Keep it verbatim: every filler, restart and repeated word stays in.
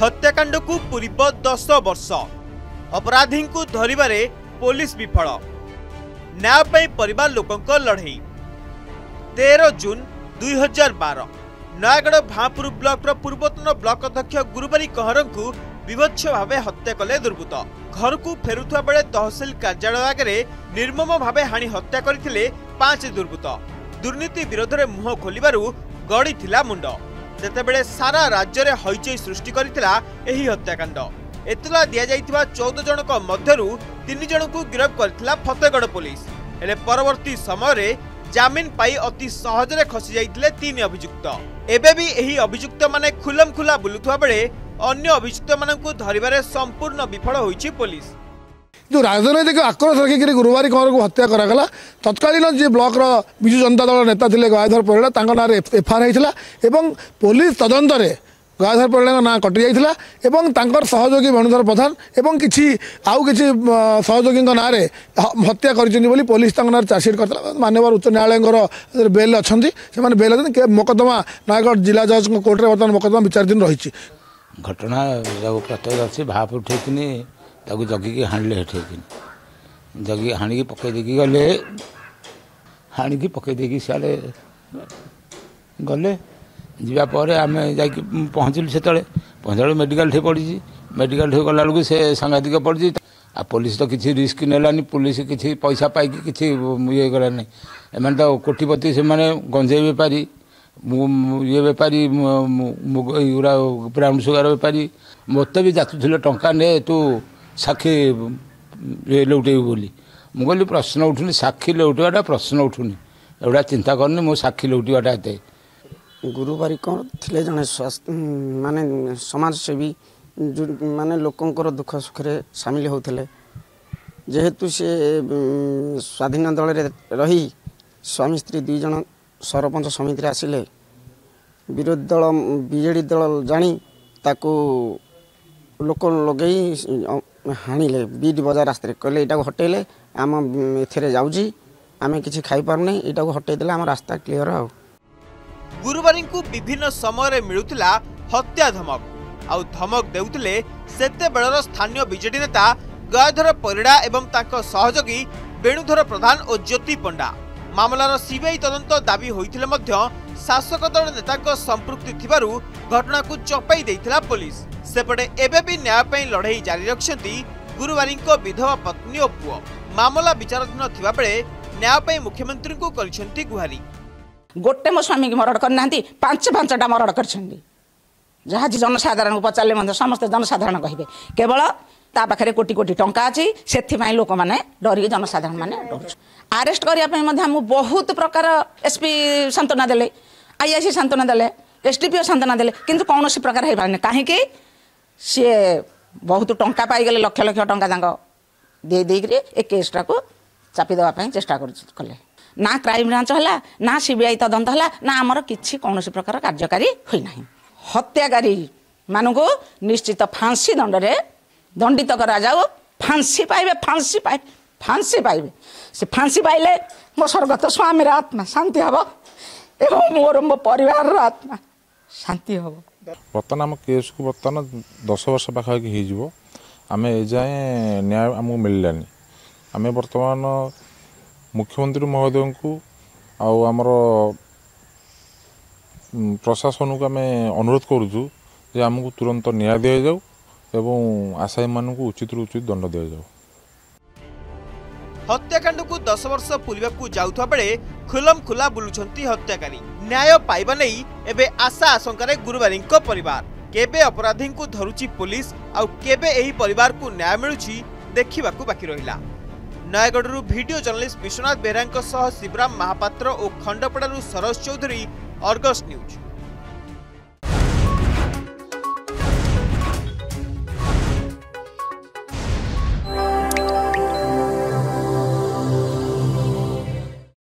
हत्याकांड को पूर्व दस वर्ष अपराधी को धरिबारे पुलिस विफल। न्याय पाई परिवार लोकंक लड़ई। तेरह जून दुई हजार बार नयागढ़ भापुर ब्लॉक पूर्वतन ब्लॉक अध्यक्ष गुरुबारी कहर को विभत्स भाव हत्या कले दुर्बृत्त। घर को फेरुवा बेले तहसिल कार्यालय आगे निर्मम भाव हाणी हत्या करथिले पांच दुर्बृत्त। दुर्नीति विरोध में मुह खोलू गड़ी थिला मुंड। जेतेबेले सारा राज्य में हईचई सृष्टि करथिला एही हत्याकांड। एतला दिया जाइथिबा चौदह जनक मध्यरु तीन जन को गिरफ्त करथिला फतेगढ़ पुलिस। हेले परवर्ती समय रे जामिन पाई अति सहजरे खसी जाइथिले तीन अभियुक्त। एबे भी एही अभियुक्त माने खुलम खुला बुलुथुवा बेले अन्य अभियुक्त मानकु धरिबारे संपूर्ण विफल होईछि पुलिस। जो राजनैतिक आक्रोश रखिक गुरुवारी कंवर को हत्या करागला तत्कालीन जी ब्लॉक विजु जनता दल नेता थे गयाधर परिड़ा ना एफआईआर होता पुलिस तदंत गयाधर परिड़ा ना कटि जाता सहयोगी वेणुधर प्रधान एवं किसी आउ कि सहयोगी ना हत्या कर पुलिस ना चार्जसीट करता। माननीय उच्च न्यायालय बेल अच्छा से बेल अच्छे मोकदमा नयागढ़ जिला जज कोर्टे बर्तमान मोकदमा विचाराधीन रही। घटना प्रत्येक अच्छी भाप उठेकिनी ताकू जगिकी हाणिले हेठेकिन जगी हाणिकी पकई देकी गले हाणिकी पकई देकी सियाड़े गले जीवा परे आम जा पहुँचलु से पहुँचल मेडिकल ठे पड़ी मेडिकल ठे गला बेलू से सांघातिक पड़ी आ पुलिस तो किसी रिस्क नेलानी पुलिस किसी पैसा पाइकी किसी ये गलानी एम तो कोटिपति से माने गंजेई बेपारी ये बेपारी युरा ब्राउन सुगार बेपारी मत भी जातुले टंका ने तू साक्षी लौटे बोली मु कहली प्रश्न उठुनी साक्षी लौटाटा प्रश्न उठुनी एवढा चिंता करनी मो साक्षी लौटाटा एते। गुरुबारी कौन थे जड़े माने समाजसेवी जो माने लोकंकर दुख सुखरे सामिल होते जेहेतु से स्वाधीन दल रही स्वामी स्त्री दुई जन सरपंच समिति आसिले विरोधी दल बीजेडी दल जानी ताकू लोक लगे हाणिले बीट बजार रास्ते कहले यहाँ हटेले आम एथे जाऊँगी आम कि खाई पारना यहाँ हटेदे आम रास्ता क्लीयर आ। गुरुवारी को विभिन्न समय मिलुला हत्या धमक आउ धमक देउतिले सेते बेलर स्थानीय बीजेडी नेता गयाधर परिड़ा एवं ताको सहयोगी वेणुधर प्रधान और ज्योति पंडा। मामलार सीबीआई तदंत दाबी होइथिले मध्य शासक दल नेता संपृक्ति थिबारु घटना को चपाई देइथिला पुलिस। सेपटे एबे भी न्याय पाई लड़ाई जारी रखिसंती गुरुवारी को विधवा पत्नी और पुओ। मामला विचाराधीन थिबा बेले न्याय पाई मुख्यमंत्री को करिसंती गुहारी। गोटे मो स्वामी की मर्डर करना पांच पांचटा मर्डर कर जहाँ जनसाधारण को पचारे समस्त जनसाधारण कहे केवल ता पाखे कोटी कोटी टंका अच्छी से लोक मैंने डरिक जनसाधारण मैंने डर आरेस्ट करने बहुत प्रकार एसपी सांत्वना देले आईआईसी सांत्वना देले एसडीपीओ सांत्वना देले किंतु कौन प्रकार हो पारे कहीं सी बहुत टंका पाईगले लक्ष लक्ष टंका दे देकर ए केसटा को चापी देवाई चेष्टा कले ना क्राइम ब्रांच है ना सीबीआई तदंत है ना आमर किसी कौन प्रकार कार्यकारी होना। हत्याकारी मानू निश्चित फांसी दंडरे दंडित करा जाओ फांसी पाइबे फांसी पाइबे फांसी पाइबे से फांसी पाइले मो स्वर्गत स्वामी आत्मा शांति हम एवं मोर मो परिवार आत्मा शांति हम। बर्तमान आम केस को बर्तमान दस वर्ष पाखापाखि हो आम एजाए न्याय आमको मिललानी आम बर्तमान मुख्यमंत्री महोदय को आमर प्रशासन को आम अनुरोध करुचु जे आमको तुरंत न्याय दि जाऊ एवं आसामी मान को उचित उचित दंड दि जाऊ। हत्याकांड को दस वर्ष पूर्व को जाउथवा बेले खुलम खुला बुलुछंती हत्याकारी। न्याय पाइबा नहीं एबे आशा आशंकार गुरुवारी परिवार केबे अपराधी को धरुची पुलिस आउ केबे एही परिवार को न्याय मिलुची देखिबा को बाकी रहिला। नयागढ़ वीडियो जर्नलिस्ट विश्वनाथ बेहरा सह शिवराम महापात्र और खंडपड़ारू सरोज चौधरी, अर्गस न्यूज।